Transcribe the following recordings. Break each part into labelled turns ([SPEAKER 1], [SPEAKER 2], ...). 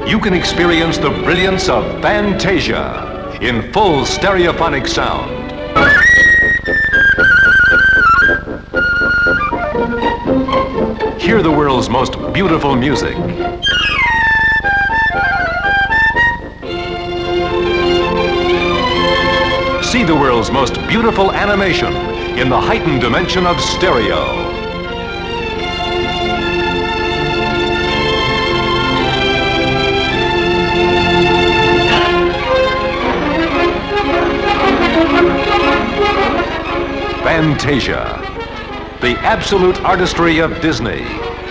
[SPEAKER 1] you can experience the brilliance of Fantasia in full stereophonic sound. Hear the world's most beautiful music. See the world's most beautiful animation in the heightened dimension of stereo. Fantasia, the absolute artistry of Disney.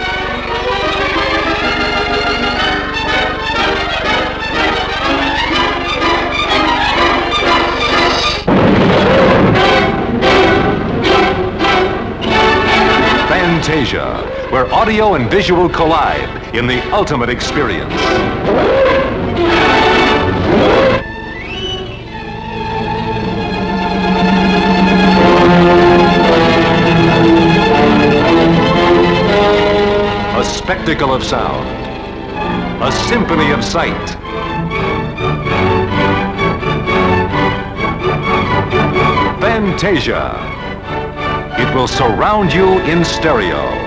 [SPEAKER 1] Fantasia, where audio and visual collide in the ultimate experience. A spectacle of sound, a symphony of sight. Fantasia. It will surround you in stereo.